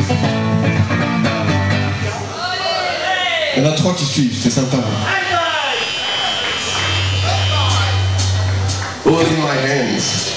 Il y en a 3 qui suivent, c'est sympa. Holding my hands.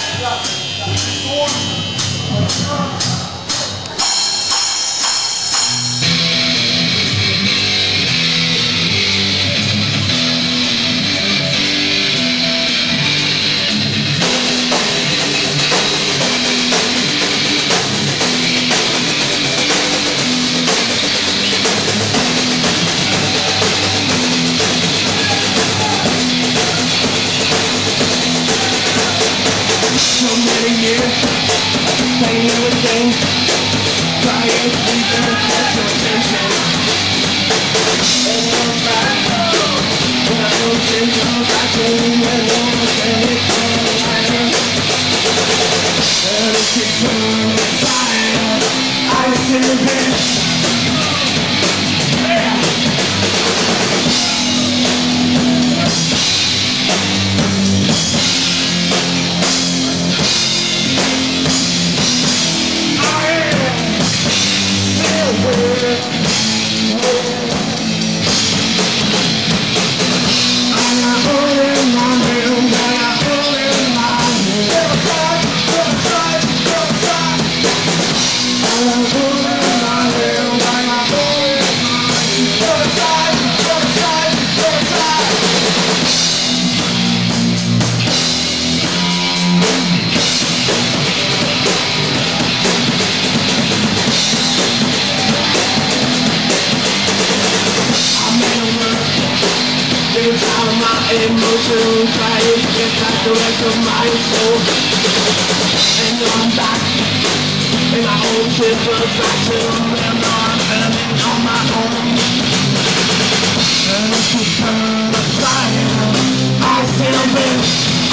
Emotions trying to get back the rest of my soul. And now I'm back in my own satisfaction. And now I'm standing on my own. And to turn aside, I still been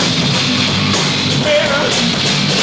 here.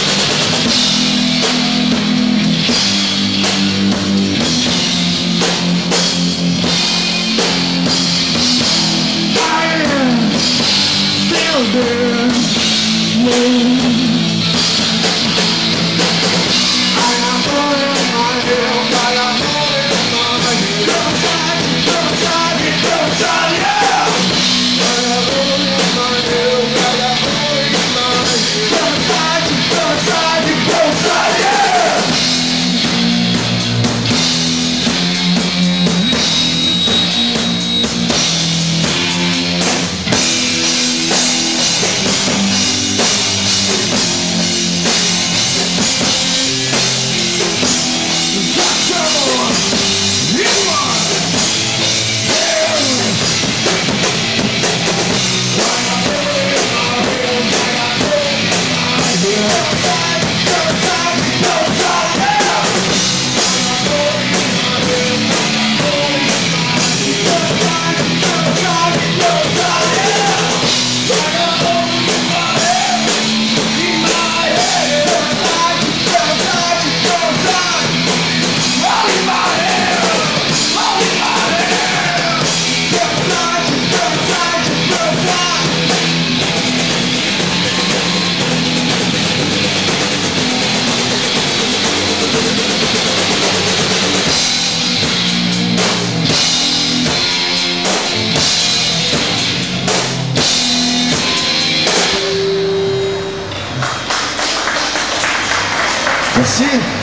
Merci.